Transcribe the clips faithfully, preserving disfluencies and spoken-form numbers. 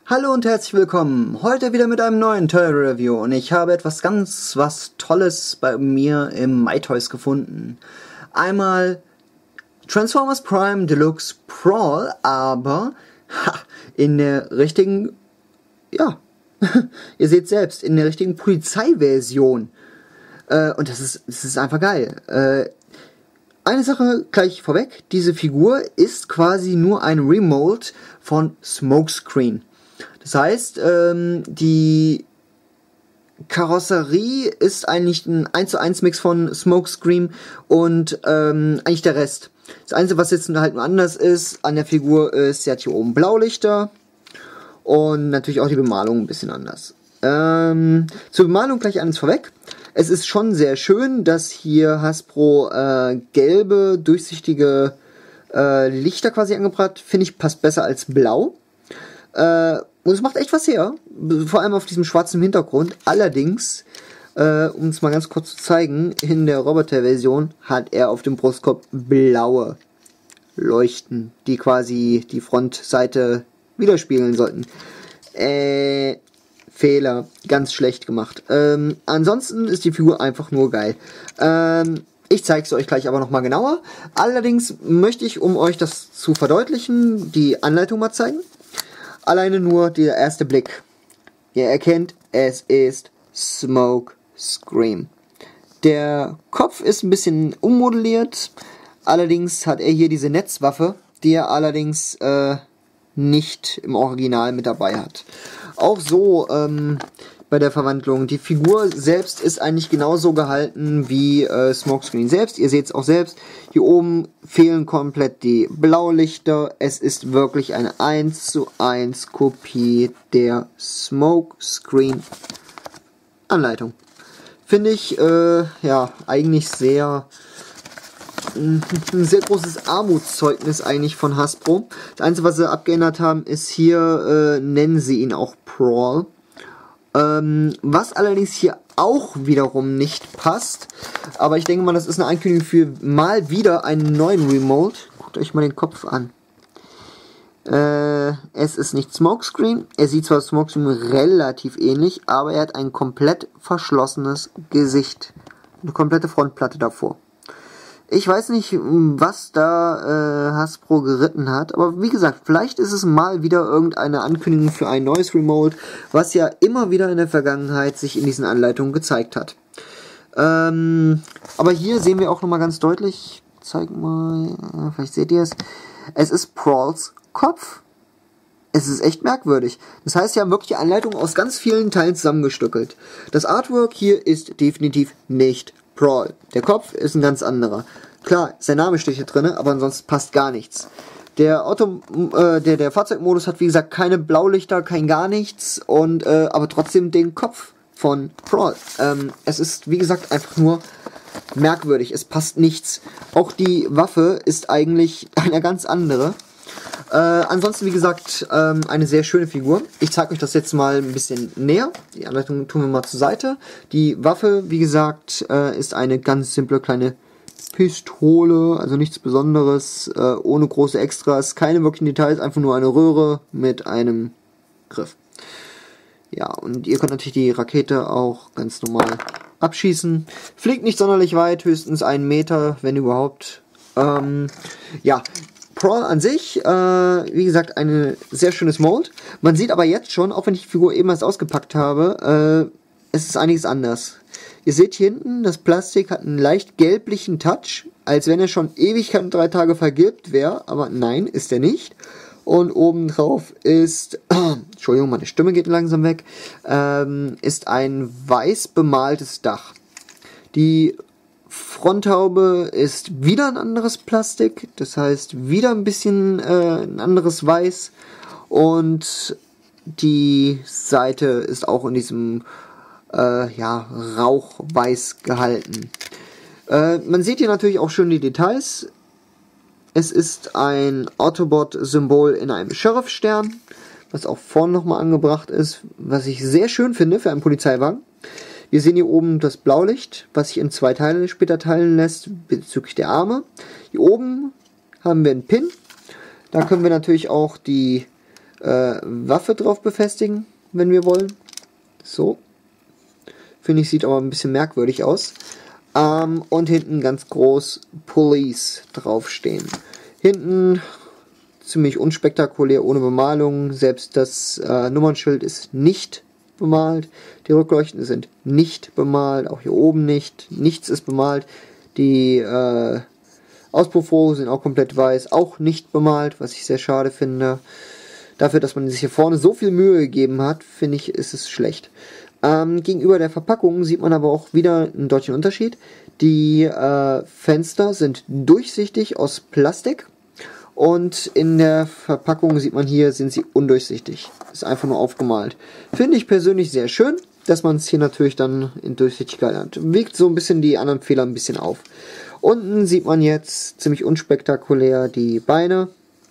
Hallo und herzlich willkommen, heute wieder mit einem neuen Toy Review und ich habe etwas ganz was Tolles bei mir im MyToys gefunden. Einmal Transformers Prime Deluxe Prawl, aber ha, in der richtigen, ja, ihr seht selbst, in der richtigen Polizeiversion. Äh, und das ist, das ist einfach geil. Äh, Eine Sache gleich vorweg, diese Figur ist quasi nur ein Remold von Smokescreen. Das heißt, ähm, die Karosserie ist eigentlich ein eins zu eins Mix von Smokescreen und ähm, eigentlich der Rest. Das Einzige, was jetzt halt nur anders ist an der Figur, ist, sie hat hier oben Blaulichter und natürlich auch die Bemalung ein bisschen anders. Ähm, zur Bemalung gleich eines vorweg. Es ist schon sehr schön, dass hier Hasbro äh, gelbe, durchsichtige äh, Lichter quasi angebracht. Finde ich, passt besser als blau. Äh, und es macht echt was her. Vor allem auf diesem schwarzen Hintergrund. Allerdings, äh, um es mal ganz kurz zu zeigen, in der Roboter-Version hat er auf dem Brustkorb blaue Leuchten, die quasi die Frontseite widerspiegeln sollten. Äh... Fehler, ganz schlecht gemacht. Ähm, ansonsten ist die Figur einfach nur geil. Ähm, ich zeige es euch gleich aber nochmal genauer. Allerdings möchte ich, um euch das zu verdeutlichen, die Anleitung mal zeigen. Alleine nur der erste Blick. Ihr erkennt, es ist Smokescreen. Der Kopf ist ein bisschen ummodelliert. Allerdings hat er hier diese Netzwaffe, die er allerdings äh, nicht im Original mit dabei hat. Auch so ähm, bei der Verwandlung. Die Figur selbst ist eigentlich genauso gehalten wie äh, Smokescreen selbst. Ihr seht es auch selbst. Hier oben fehlen komplett die Blaulichter. Es ist wirklich eine eins zu eins Kopie der Smokescreen Anleitung. Finde ich äh, ja eigentlich sehr ein sehr großes Armutszeugnis eigentlich von Hasbro. Das Einzige, was sie abgeändert haben, ist hier, äh, nennen sie ihn auch Prawl. Ähm, was allerdings hier auch wiederum nicht passt, aber ich denke mal, das ist eine Ankündigung für mal wieder einen neuen Remote. Guckt euch mal den Kopf an. Äh, es ist nicht Smokescreen. Er sieht zwar Smokescreen relativ ähnlich, aber er hat ein komplett verschlossenes Gesicht. Eine komplette Frontplatte davor. Ich weiß nicht, was da äh, Hasbro geritten hat, aber wie gesagt, vielleicht ist es mal wieder irgendeine Ankündigung für ein neues Remote, was ja immer wieder in der Vergangenheit sich in diesen Anleitungen gezeigt hat. Ähm, aber hier sehen wir auch nochmal ganz deutlich, zeig mal, vielleicht seht ihr es, es ist Prawls Kopf. Es ist echt merkwürdig. Das heißt, sie haben wirklich die Anleitung aus ganz vielen Teilen zusammengestückelt. Das Artwork hier ist definitiv nicht Prawl. Der Kopf ist ein ganz anderer. Klar, sein Name steht hier drin, aber ansonsten passt gar nichts. Der Auto, äh, der, der Fahrzeugmodus hat wie gesagt keine Blaulichter, kein gar nichts und äh, aber trotzdem den Kopf von Prawl. Ähm, es ist wie gesagt einfach nur merkwürdig. Es passt nichts. Auch die Waffe ist eigentlich eine ganz andere. Äh, ansonsten, wie gesagt, ähm, eine sehr schöne Figur. Ich zeige euch das jetzt mal ein bisschen näher. Die Anleitung tun wir mal zur Seite. Die Waffe, wie gesagt, äh, ist eine ganz simple kleine Pistole, also nichts Besonderes, äh, ohne große Extras, keine wirklichen Details, einfach nur eine Röhre mit einem Griff. Ja, und ihr könnt natürlich die Rakete auch ganz normal abschießen. Fliegt nicht sonderlich weit, höchstens einen Meter, wenn überhaupt. Ähm, ja, Prawl an sich, äh, wie gesagt, ein sehr schönes Mold. Man sieht aber jetzt schon, auch wenn ich die Figur eben erst ausgepackt habe, äh, es ist einiges anders. Ihr seht hier hinten, das Plastik hat einen leicht gelblichen Touch, als wenn er schon Ewigkeiten drei Tage vergilbt wäre, aber nein, ist er nicht. Und obendrauf ist, äh, Entschuldigung, meine Stimme geht langsam weg, ähm, ist ein weiß bemaltes Dach. Die Fronthaube ist wieder ein anderes Plastik, das heißt wieder ein bisschen äh, ein anderes Weiß und die Seite ist auch in diesem äh, ja, Rauchweiß gehalten. Äh, man sieht hier natürlich auch schön die Details. Es ist ein Autobot-Symbol in einem Sheriff-Stern, was auch vorne nochmal angebracht ist, was ich sehr schön finde für einen Polizeiwagen. Wir sehen hier oben das Blaulicht, was sich in zwei Teile später teilen lässt bezüglich der Arme. Hier oben haben wir einen Pin. Da können wir natürlich auch die äh, Waffe drauf befestigen, wenn wir wollen. So. Finde ich, sieht aber ein bisschen merkwürdig aus. Ähm, und hinten ganz groß Police draufstehen. Hinten ziemlich unspektakulär, ohne Bemalung. Selbst das äh, Nummernschild ist nicht bemalt. Die Rückleuchten sind nicht bemalt. Auch hier oben nicht. Nichts ist bemalt. Die äh, Auspuffrohre sind auch komplett weiß. Auch nicht bemalt, was ich sehr schade finde. Dafür, dass man sich hier vorne so viel Mühe gegeben hat, finde ich, ist es schlecht. Ähm, gegenüber der Verpackung sieht man aber auch wieder einen deutlichen Unterschied. Die äh, Fenster sind durchsichtig aus Plastik und in der Verpackung sieht man hier, sind sie undurchsichtig. Ist einfach nur aufgemalt. Finde ich persönlich sehr schön, dass man es hier natürlich dann in Durchsichtigkeit hat. Wiegt so ein bisschen die anderen Fehler ein bisschen auf. Unten sieht man jetzt ziemlich unspektakulär die Beine,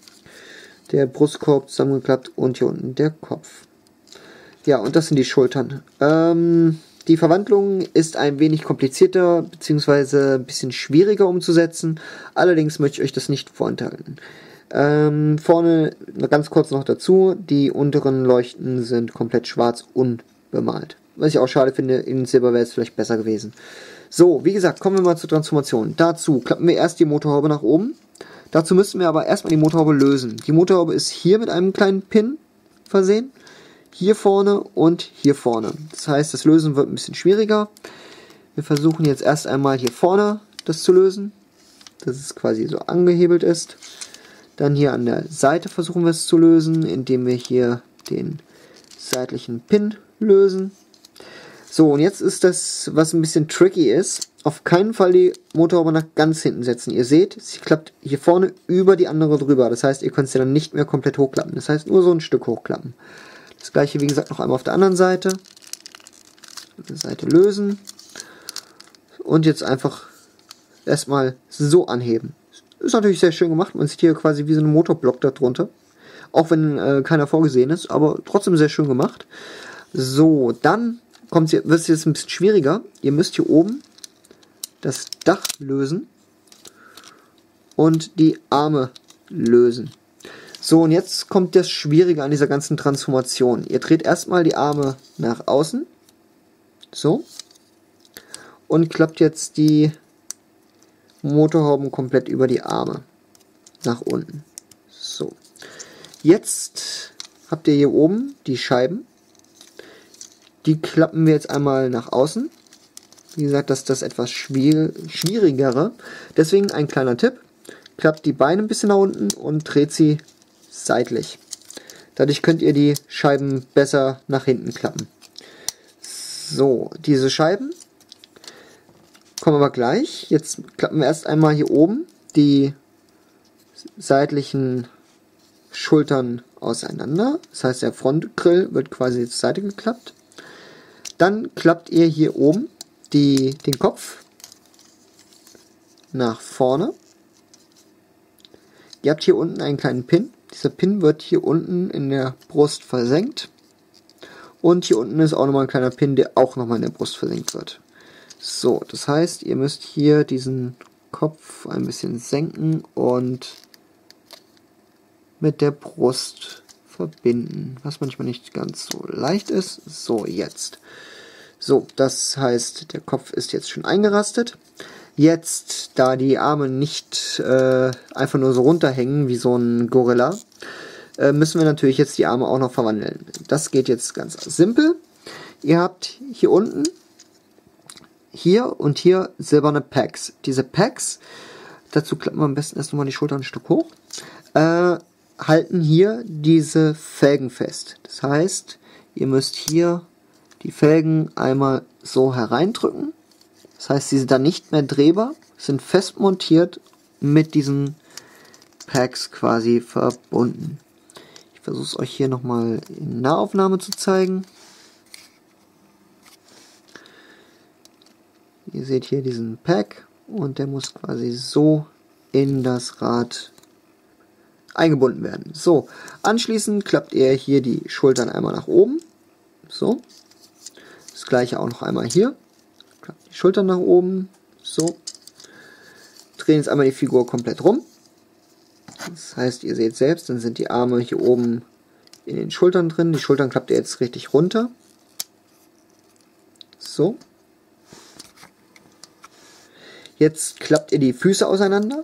der Brustkorb zusammengeklappt und hier unten der Kopf. Ja, und das sind die Schultern. Ähm, die Verwandlung ist ein wenig komplizierter, beziehungsweise ein bisschen schwieriger umzusetzen. Allerdings möchte ich euch das nicht vorenthalten. Ähm, vorne ganz kurz noch dazu, die unteren Leuchten sind komplett schwarz unbemalt. Was ich auch schade finde, in Silber wäre es vielleicht besser gewesen. So, wie gesagt, kommen wir mal zur Transformation. Dazu klappen wir erst die Motorhaube nach oben. Dazu müssen wir aber erstmal die Motorhaube lösen. Die Motorhaube ist hier mit einem kleinen Pin versehen. Hier vorne und hier vorne. Das heißt, das Lösen wird ein bisschen schwieriger. Wir versuchen jetzt erst einmal hier vorne das zu lösen, dass es quasi so angehebelt ist. Dann hier an der Seite versuchen wir es zu lösen, indem wir hier den seitlichen Pin lösen. So, und jetzt ist das, was ein bisschen tricky ist, auf keinen Fall die Motorhaube nach ganz hinten setzen. Ihr seht, sie klappt hier vorne über die andere drüber. Das heißt, ihr könnt sie dann nicht mehr komplett hochklappen. Das heißt, nur so ein Stück hochklappen. Das gleiche, wie gesagt, noch einmal auf der anderen Seite. Auf der Seite lösen. Und jetzt einfach erstmal so anheben. Ist natürlich sehr schön gemacht. Man sieht hier quasi wie so ein Motorblock darunter. Auch wenn äh, keiner vorgesehen ist, aber trotzdem sehr schön gemacht. So, dann kommt es wird es jetzt ein bisschen schwieriger. Ihr müsst hier oben das Dach lösen und die Arme lösen. So, und jetzt kommt das Schwierige an dieser ganzen Transformation. Ihr dreht erstmal die Arme nach außen. So. Und klappt jetzt die Motorhauben komplett über die Arme. Nach unten. So. Jetzt habt ihr hier oben die Scheiben. Die klappen wir jetzt einmal nach außen. Wie gesagt, das ist das etwas schwierigere. Deswegen ein kleiner Tipp. Klappt die Beine ein bisschen nach unten und dreht sie seitlich. Dadurch könnt ihr die Scheiben besser nach hinten klappen. So, diese Scheiben kommen aber gleich. Jetzt klappen wir erst einmal hier oben die seitlichen Schultern auseinander. Das heißt, der Frontgrill wird quasi zur Seite geklappt. Dann klappt ihr hier oben die, den Kopf nach vorne. Ihr habt hier unten einen kleinen Pin. Dieser Pin wird hier unten in der Brust versenkt. Und hier unten ist auch nochmal ein kleiner Pin, der auch nochmal in der Brust versenkt wird. So, das heißt, ihr müsst hier diesen Kopf ein bisschen senken und mit der Brust verbinden. Was manchmal nicht ganz so leicht ist. So, jetzt. So, das heißt, der Kopf ist jetzt schon eingerastet. Jetzt, da die Arme nicht äh, einfach nur so runterhängen wie so ein Gorilla, äh, müssen wir natürlich jetzt die Arme auch noch verwandeln. Das geht jetzt ganz simpel. Ihr habt hier unten, hier und hier silberne Packs. Diese Packs, dazu klappen wir am besten erst nochmal die Schultern ein Stück hoch, äh, halten hier diese Felgen fest. Das heißt, ihr müsst hier die Felgen einmal so hereindrücken. Das heißt, sie sind dann nicht mehr drehbar, sind fest montiert mit diesen Packs quasi verbunden. Ich versuche es euch hier nochmal in Nahaufnahme zu zeigen. Ihr seht hier diesen Pack und der muss quasi so in das Rad eingebunden werden. So, anschließend klappt ihr hier die Schultern einmal nach oben. So. Das gleiche auch noch einmal hier. Klappt die Schultern nach oben. So. Drehen jetzt einmal die Figur komplett rum. Das heißt, ihr seht selbst, dann sind die Arme hier oben in den Schultern drin. Die Schultern klappt ihr jetzt richtig runter. So. Jetzt klappt ihr die Füße auseinander.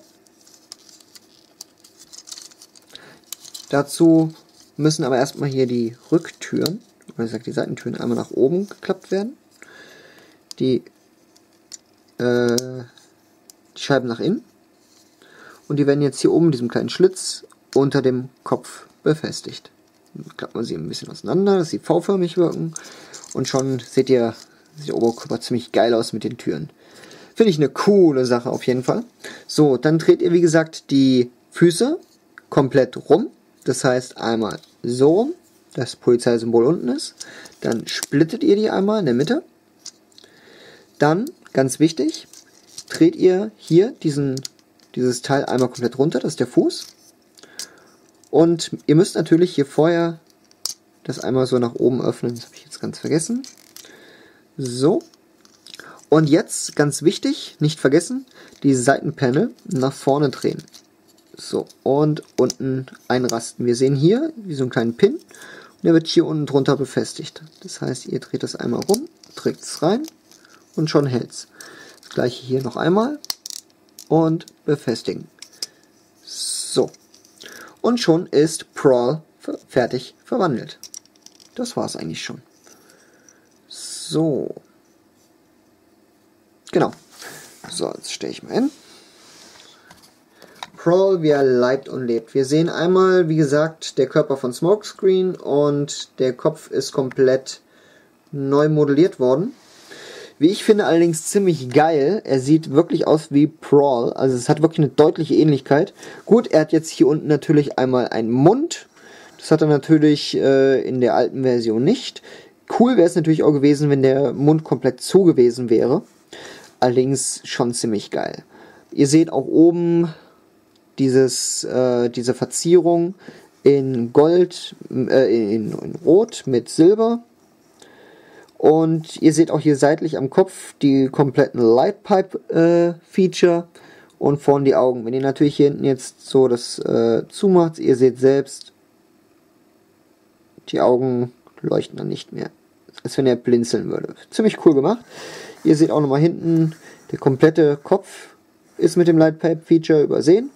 Dazu müssen aber erstmal hier die Rücktüren, oder gesagt die Seitentüren, einmal nach oben geklappt werden. Die, äh, die Scheiben nach innen. Und die werden jetzt hier oben in diesem kleinen Schlitz unter dem Kopf befestigt. Dann klappt man sie ein bisschen auseinander, dass sie V-förmig wirken. Und schon seht ihr, sieht der Oberkörper ziemlich geil aus mit den Türen. Finde ich eine coole Sache auf jeden Fall. So, dann dreht ihr wie gesagt die Füße komplett rum. Das heißt einmal so rum, das Polizeisymbol unten ist. Dann splittet ihr die einmal in der Mitte. Dann, ganz wichtig, dreht ihr hier diesen, dieses Teil einmal komplett runter, das ist der Fuß. Und ihr müsst natürlich hier vorher das einmal so nach oben öffnen, das habe ich jetzt ganz vergessen. So. Und jetzt, ganz wichtig, nicht vergessen, die Seitenpanel nach vorne drehen. So, und unten einrasten. Wir sehen hier wie so einen kleinen Pin und der wird hier unten drunter befestigt. Das heißt, ihr dreht das einmal rum, trägt es rein und schon hält's. Das gleiche hier noch einmal und befestigen. So. Und schon ist Prawl fertig verwandelt. Das war's eigentlich schon. So. Genau. So, jetzt stelle ich mal hin. Prawl, wie er leibt und lebt. Wir sehen einmal, wie gesagt, der Körper von Smokescreen und der Kopf ist komplett neu modelliert worden. Wie ich finde, allerdings ziemlich geil. Er sieht wirklich aus wie Prawl. Also es hat wirklich eine deutliche Ähnlichkeit. Gut, er hat jetzt hier unten natürlich einmal einen Mund. Das hat er natürlich äh, in der alten Version nicht. Cool wäre es natürlich auch gewesen, wenn der Mund komplett zu gewesen wäre. Allerdings schon ziemlich geil. Ihr seht auch oben dieses, äh, diese Verzierung in Gold, äh, in, in Rot mit Silber. Und ihr seht auch hier seitlich am Kopf die kompletten Lightpipe-Feature äh, und vorne die Augen. Wenn ihr natürlich hier hinten jetzt so das äh, zumacht, ihr seht selbst, die Augen leuchten dann nicht mehr, als wenn er blinzeln würde. Ziemlich cool gemacht. Ihr seht auch nochmal hinten, der komplette Kopf ist mit dem Lightpipe-Feature übersehen.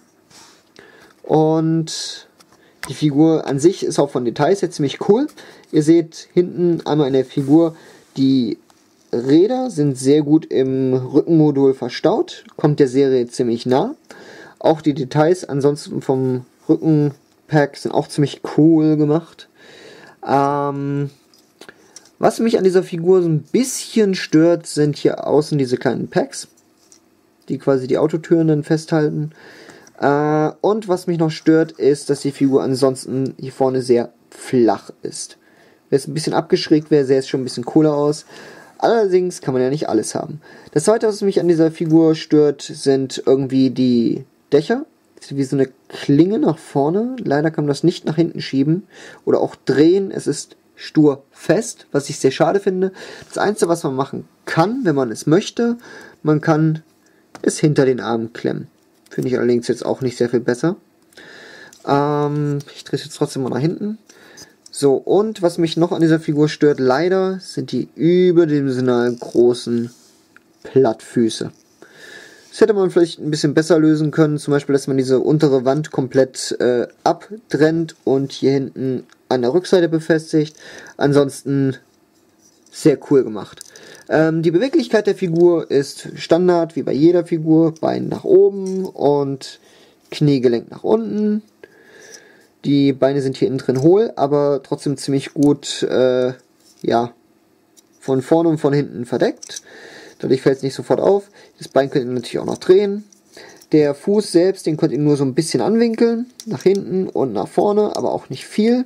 Und die Figur an sich ist auch von Details jetzt ziemlich cool. Ihr seht hinten einmal in der Figur, die Räder sind sehr gut im Rückenmodul verstaut. Kommt der Serie ziemlich nah. Auch die Details ansonsten vom Rückenpack sind auch ziemlich cool gemacht. Ähm, was mich an dieser Figur so ein bisschen stört, sind hier außen diese kleinen Packs, die quasi die Autotüren dann festhalten. Äh, und was mich noch stört, ist, dass die Figur ansonsten hier vorne sehr flach ist. Wenn es ein bisschen abgeschrägt wäre, sähe es schon ein bisschen cooler aus. Allerdings kann man ja nicht alles haben. Das zweite, was mich an dieser Figur stört, sind irgendwie die Dächer. Wie so eine Klinge nach vorne. Leider kann man das nicht nach hinten schieben oder auch drehen. Es ist stur fest, was ich sehr schade finde. Das Einzige, was man machen kann, wenn man es möchte, man kann es hinter den Armen klemmen. Finde ich allerdings jetzt auch nicht sehr viel besser. Ähm, ich drehe es jetzt trotzdem mal nach hinten. So, und was mich noch an dieser Figur stört, leider, sind die überdimensional großen Plattfüße. Das hätte man vielleicht ein bisschen besser lösen können, zum Beispiel, dass man diese untere Wand komplett äh, abtrennt und hier hinten an der Rückseite befestigt. Ansonsten sehr cool gemacht. Ähm, die Beweglichkeit der Figur ist Standard, wie bei jeder Figur. Bein nach oben und Kniegelenk nach unten. Die Beine sind hier innen drin hohl, aber trotzdem ziemlich gut, äh, ja, von vorne und von hinten verdeckt. Dadurch fällt es nicht sofort auf. Das Bein könnt ihr natürlich auch noch drehen. Der Fuß selbst, den könnt ihr nur so ein bisschen anwinkeln. Nach hinten und nach vorne, aber auch nicht viel.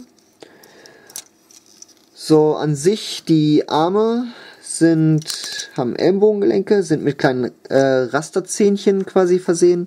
So, an sich, die Arme sind, haben Ellenbogengelenke, sind mit kleinen äh, Rasterzähnchen quasi versehen.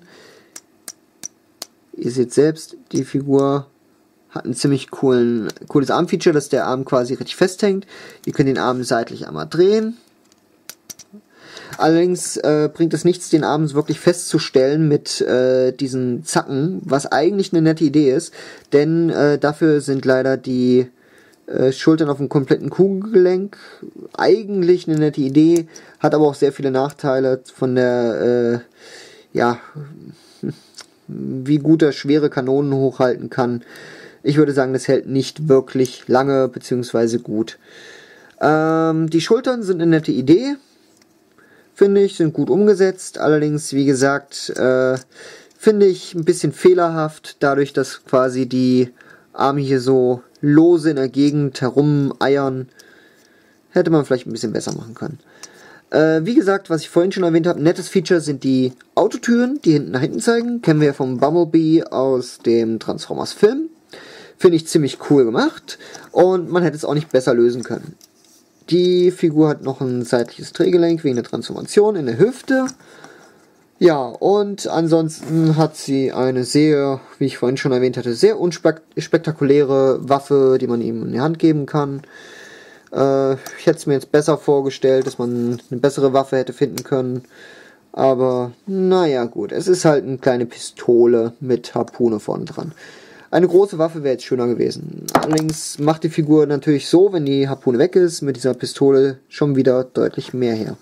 Ihr seht selbst, die Figur hat ein ziemlich coolen, cooles Armfeature, dass der Arm quasi richtig festhängt. Ihr könnt den Arm seitlich einmal drehen. Allerdings äh, bringt es nichts, den abends wirklich festzustellen mit äh, diesen Zacken, was eigentlich eine nette Idee ist, denn äh, dafür sind leider die äh, Schultern auf dem kompletten Kugelgelenk eigentlich eine nette Idee, hat aber auch sehr viele Nachteile von der, äh, ja, wie gut er schwere Kanonen hochhalten kann. Ich würde sagen, das hält nicht wirklich lange bzw. gut. Ähm, die Schultern sind eine nette Idee, finde ich, sind gut umgesetzt. Allerdings, wie gesagt, äh, finde ich ein bisschen fehlerhaft, dadurch, dass quasi die Arme hier so lose in der Gegend herumeiern. Hätte man vielleicht ein bisschen besser machen können. Äh, wie gesagt, was ich vorhin schon erwähnt habe, ein nettes Feature sind die Autotüren, die hinten nach hinten zeigen. Kennen wir ja vom Bumblebee aus dem Transformers-Film. Finde ich ziemlich cool gemacht und man hätte es auch nicht besser lösen können. Die Figur hat noch ein seitliches Drehgelenk wegen der Transformation in der Hüfte. Ja, und ansonsten hat sie eine sehr, wie ich vorhin schon erwähnt hatte, sehr unspektakuläre Waffe, die man ihm in die Hand geben kann. Äh, ich hätte es mir jetzt besser vorgestellt, dass man eine bessere Waffe hätte finden können. Aber naja gut, es ist halt eine kleine Pistole mit Harpune vorne dran. Eine große Waffe wäre jetzt schöner gewesen. Allerdings macht die Figur natürlich so, wenn die Harpune weg ist, mit dieser Pistole schon wieder deutlich mehr her.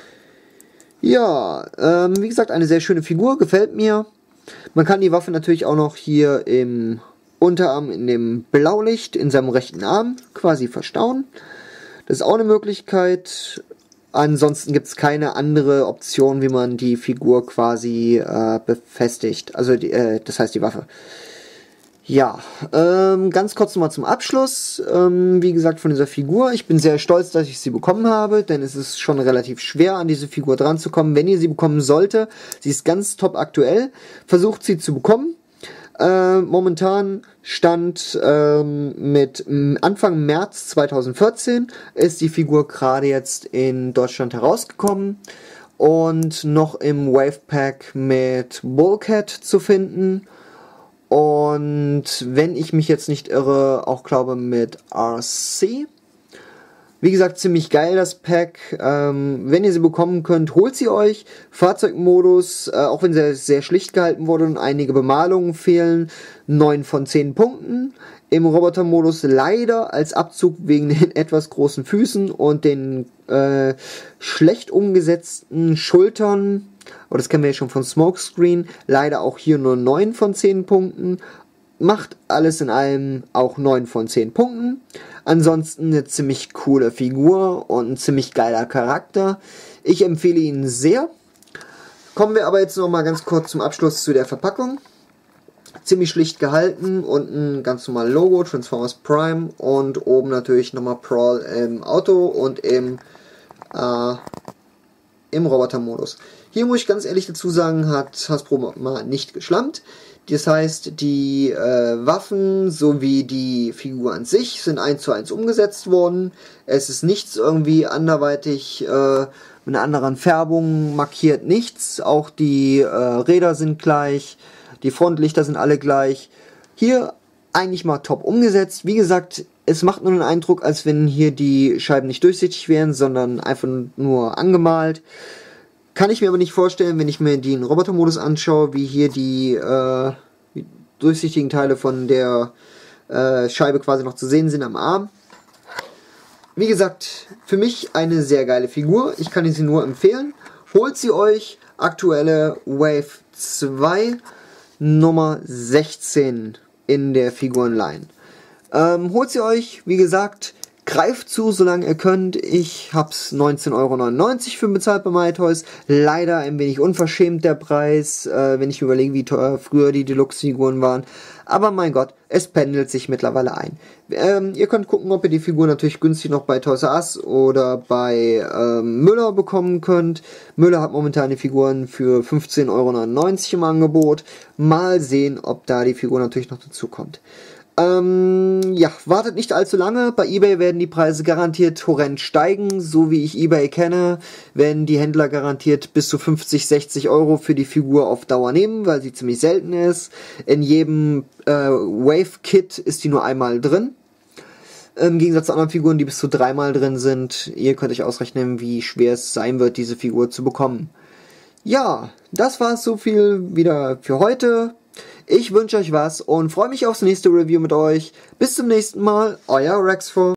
Ja, ähm, wie gesagt, eine sehr schöne Figur, gefällt mir. Man kann die Waffe natürlich auch noch hier im Unterarm in dem Blaulicht in seinem rechten Arm quasi verstauen. Das ist auch eine Möglichkeit. Ansonsten gibt es keine andere Option, wie man die Figur quasi äh, befestigt. Also die, äh, das heißt die Waffe. Ja, ähm, ganz kurz nochmal zum Abschluss, ähm, wie gesagt, von dieser Figur. Ich bin sehr stolz, dass ich sie bekommen habe, denn es ist schon relativ schwer, an diese Figur dran zu kommen. Wenn ihr sie bekommen sollte, sie ist ganz top aktuell, versucht sie zu bekommen. Äh, momentan Stand ähm, mit Anfang März zweitausendvierzehn ist die Figur gerade jetzt in Deutschland herausgekommen und noch im Wavepack mit Bullcat zu finden. Und wenn ich mich jetzt nicht irre, auch glaube mit R C. Wie gesagt, ziemlich geil das Pack. Ähm, wenn ihr sie bekommen könnt, holt sie euch. Fahrzeugmodus, äh, auch wenn sie sehr schlicht gehalten wurde und einige Bemalungen fehlen, neun von zehn Punkten. Im Robotermodus leider als Abzug wegen den etwas großen Füßen und den äh, schlecht umgesetzten Schultern. Aber das kennen wir ja schon von Smokescreen. Leider auch hier nur neun von zehn Punkten. Macht alles in allem auch neun von zehn Punkten. Ansonsten eine ziemlich coole Figur und ein ziemlich geiler Charakter. Ich empfehle ihn sehr. Kommen wir aber jetzt noch mal ganz kurz zum Abschluss zu der Verpackung. Ziemlich schlicht gehalten und ein ganz normales Logo, Transformers Prime. Und oben natürlich nochmal Prawl im Auto und im, äh, im Robotermodus. Hier muss ich ganz ehrlich dazu sagen, hat Hasbro mal nicht geschlampt. Das heißt, die äh, Waffen sowie die Figur an sich sind eins zu eins umgesetzt worden. Es ist nichts irgendwie anderweitig äh, mit einer anderen Färbung markiert, nichts. Auch die äh, Räder sind gleich, die Frontlichter sind alle gleich. Hier eigentlich mal top umgesetzt. Wie gesagt, es macht nur den Eindruck, als wenn hier die Scheiben nicht durchsichtig wären, sondern einfach nur angemalt. Kann ich mir aber nicht vorstellen, wenn ich mir den Robotermodus anschaue, wie hier die äh, durchsichtigen Teile von der äh, Scheibe quasi noch zu sehen sind am Arm. Wie gesagt, für mich eine sehr geile Figur. Ich kann sie nur empfehlen. Holt sie euch. Aktuelle Wave zwei Nummer sechzehn in der Figurenline. Ähm, holt sie euch, wie gesagt, greift zu, solange ihr könnt. Ich hab's neunzehn Euro neunundneunzig für bezahlt bei MyToys. Leider ein wenig unverschämt der Preis, äh, wenn ich überlege, wie teuer früher die Deluxe-Figuren waren. Aber mein Gott, es pendelt sich mittlerweile ein. Ähm, ihr könnt gucken, ob ihr die Figur natürlich günstig noch bei Toys R Us oder bei ähm, Müller bekommen könnt. Müller hat momentan die Figuren für fünfzehn Euro neunundneunzig im Angebot. Mal sehen, ob da die Figur natürlich noch dazu kommt. Ähm, ja, wartet nicht allzu lange. Bei eBay werden die Preise garantiert horrend steigen. So wie ich eBay kenne, werden die Händler garantiert bis zu fünfzig, sechzig Euro für die Figur auf Dauer nehmen, weil sie ziemlich selten ist. In jedem äh, Wave-Kit ist die nur einmal drin. Im Gegensatz zu anderen Figuren, die bis zu dreimal drin sind. Ihr könnt euch ausrechnen, wie schwer es sein wird, diese Figur zu bekommen. Ja, das war es so viel wieder für heute. Ich wünsche euch was und freue mich aufs nächste Review mit euch. Bis zum nächsten Mal, euer Rexful.